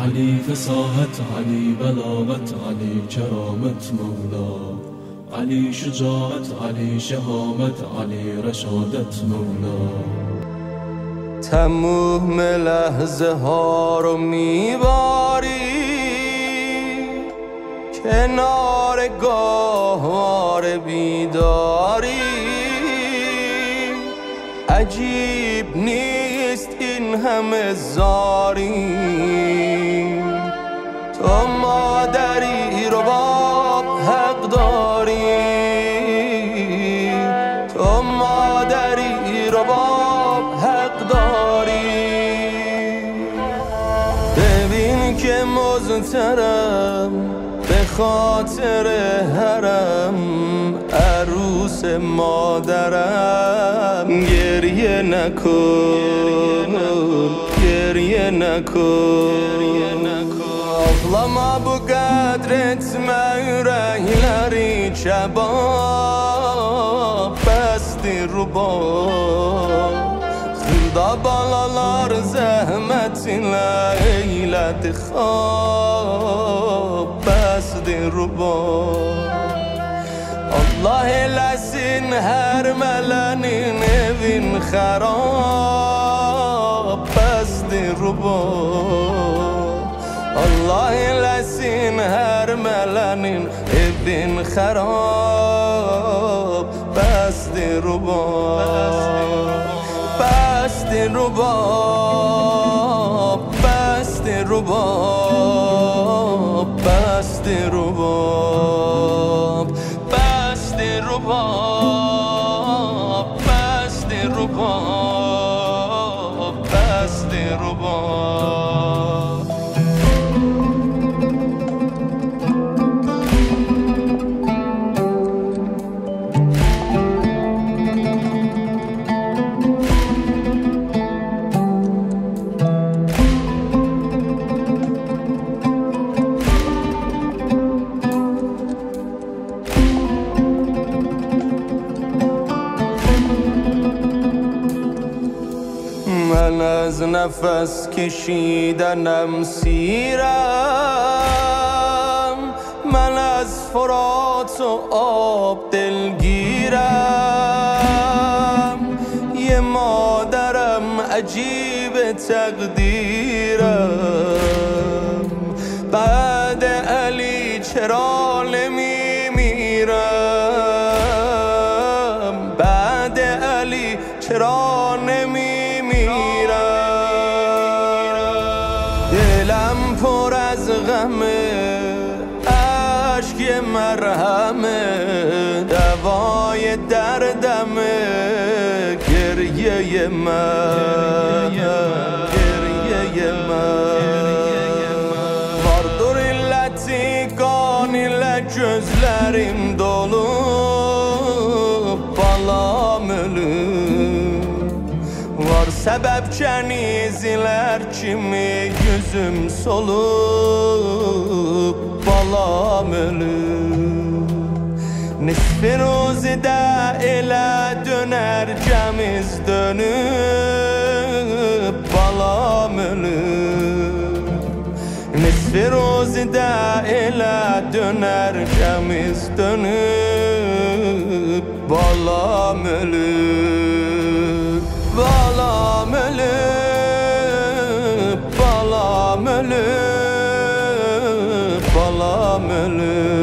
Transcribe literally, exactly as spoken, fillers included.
علی فصاحت، علی بلاغت، علی کرامت مولا، علی شجاعت، علی شهامت، علی رشادت مولا. تموم لحظه ها رو میباری کنار گاهوار بیداری. عجیب نیست این همه زاری، تو مادری رو باب حق داری، تو مادری رو باب حق داری. ببین که مضطرم به خاطر حرم عروس مادرم. گریه نکن گریه نکن، ağlama bu qədr etmə ürəkləri kebab bəsdir rubab. Xırda balalar zəhmətinlə eylədi xab bəsdir rubab. Allah eləsin hər mələnin evin xərab bəsdir rubab. Allah eləsin hər mələnin evin xərab bəsdir rubab. Bəsdir rubab, bəsdir rubab, bəsdir rubab, bəsdir rubab, bəsdir rubab, bəsdir rubab. من از نفس کشیدنم سیرم، من از فرات و آب دلگیرم. یه مادرم عجیب تقدیرم، بعد علی چرا نمیمیرم، بعد علی چرا نمیمیرم. دلم پر از غمه، عشق یه مرهمه، دوای دردمه گریه من، گریه من. Vardır illəti qan ilə gözlərim dolu, balam ölüm. Var səbəb kənizlər kimi yüzüm solub, balam ölüm. Nisfi ruzidə elə dönər gəmiz dönüb, balam ölüm. Nisfi ruzidə elə dönər gəmiz dönüb, balam ölüm. Balam ölüb, balam ölüb, balam ölüb.